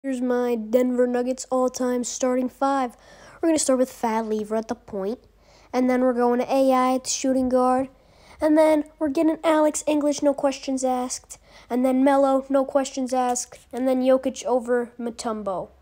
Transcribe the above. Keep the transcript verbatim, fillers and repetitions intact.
Here's my Denver Nuggets all-time starting five. We're going to start with Thad Lever at the point, and then we're going to A I at the shooting guard, and then we're getting Alex English, no questions asked, and then Melo, no questions asked, and then Jokic over Mutombo.